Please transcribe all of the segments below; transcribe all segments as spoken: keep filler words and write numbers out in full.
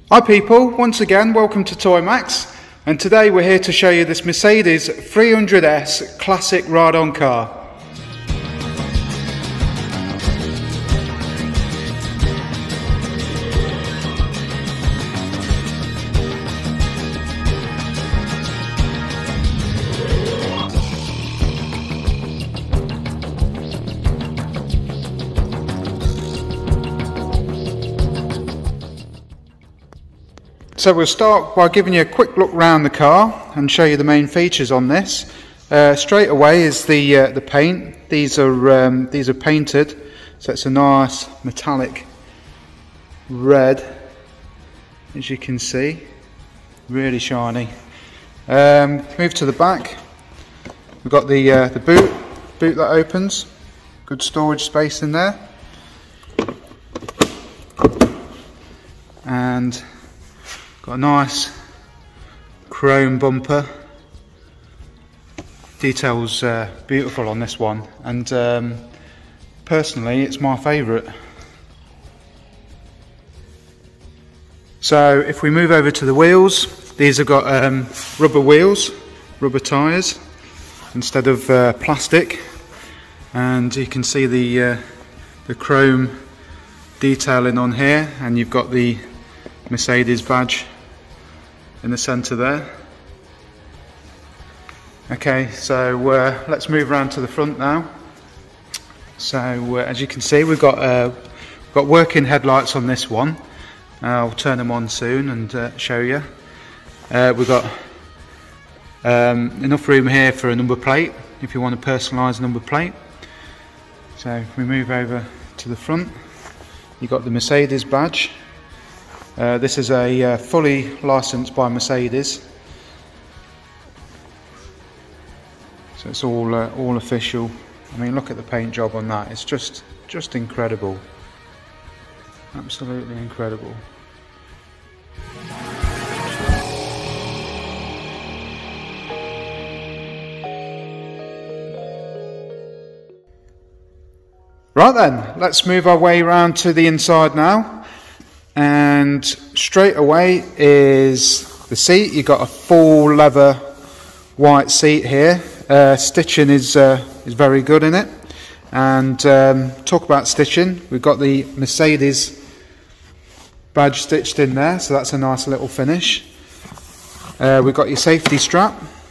Hi people, once again welcome to TOYMAX, and today we're here to show you this Mercedes three hundred S classic ride-on car. So we'll start by giving you a quick look around the car and show you the main features on this. Uh, straight away is the uh, the paint. These are um, these are painted, so it's a nice metallic red, as you can see, really shiny. Um, move to the back. We've got the uh, the boot boot that opens. Good storage space in there, and got a nice chrome bumper. Details uh, beautiful on this one, and um, personally it's my favourite. So if we move over to the wheels, these have got um, rubber wheels, rubber tyres instead of uh, plastic, and you can see the uh, the chrome detailing on here, and you've got the Mercedes badge in the centre there. Okay, so uh, let's move around to the front now. So uh, as you can see, we've got uh, we've got working headlights on this one. Uh, I'll turn them on soon and uh, show you. Uh, we've got um, enough room here for a number plate if you want to personalise a number plate. So if we move over to the front, you've got the Mercedes badge. Uh, this is a uh, fully licensed by Mercedes, so it's all uh, all official. I mean, look at the paint job on that; it's just just incredible, absolutely incredible. Right then, let's move our way around to the inside now. And straight away is the seat. You've got a full leather white seat here. Uh, stitching is uh, is very good in it. And um, talk about stitching, we've got the Mercedes badge stitched in there, so that's a nice little finish. Uh, we've got your safety strap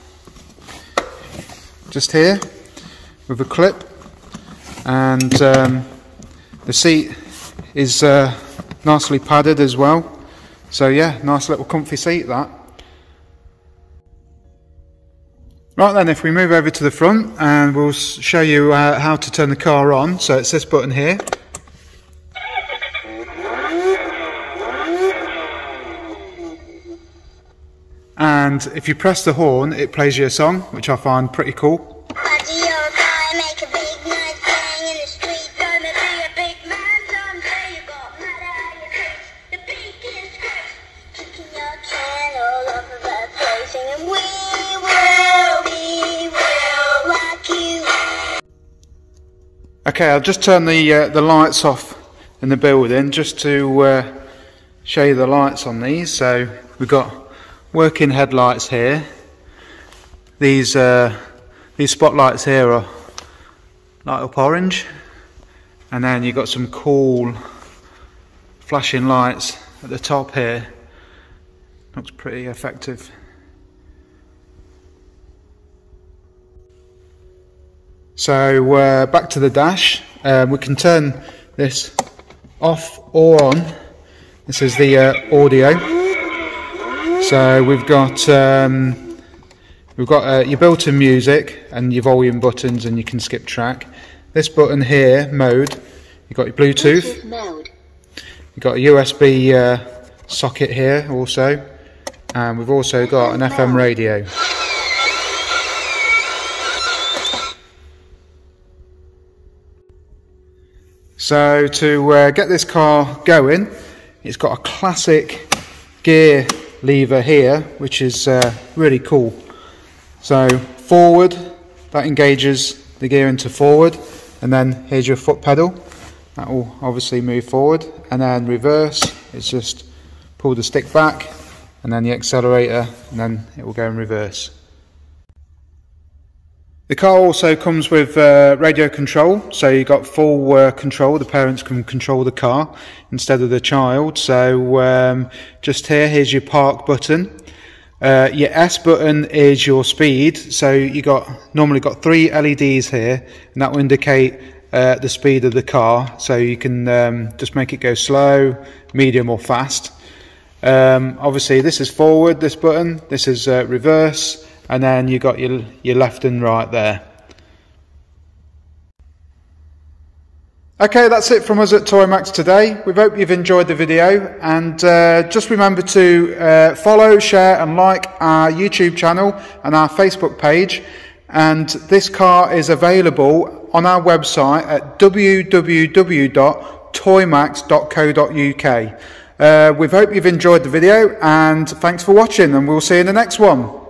just here with a clip, and um, the seat is uh, nicely padded as well, so yeah, nice little comfy seat that. Right then, if we move over to the front, and we'll show you uh, how to turn the car on. So it's this button here, and if you press the horn it plays you a song, which I find pretty cool. Okay, I'll just turn the uh, the lights off in the building just to uh, show you the lights on these. So we've got working headlights here. These uh, these spotlights here are light up orange, and then you've got some cool flashing lights at the top here. Looks pretty effective. So uh, back to the dash, uh, we can turn this off or on. This is the uh, audio. So we've got um, we've got uh, your built-in music and your volume buttons, and you can skip track. This button here, mode, you've got your Bluetooth, mode. You've got a U S B uh, socket here also, and we've also got an F M radio. So to uh, get this car going, it's got a classic gear lever here, which is uh, really cool. So forward, that engages the gear into forward, and then here's your foot pedal. That will obviously move forward, and then reverse, it's just pull the stick back, and then the accelerator, and then it will go in reverse. The car also comes with uh, radio control, so you've got full uh, control. The parents can control the car instead of the child. So um, just here, here's your park button. Uh, your S button is your speed. So you got normally got three L E Ds here, and that will indicate uh, the speed of the car. So you can um, just make it go slow, medium, or fast. Um, obviously, this is forward. This button. This is uh, reverse. And then you got your, your left and right there. Okay, that's it from us at TOYMAX today. We hope you've enjoyed the video, and uh, just remember to uh, follow, share and like our YouTube channel and our Facebook page. And this car is available on our website at w w w dot toymax dot co dot u k. Uh, we hope you've enjoyed the video, and thanks for watching, and we'll see you in the next one.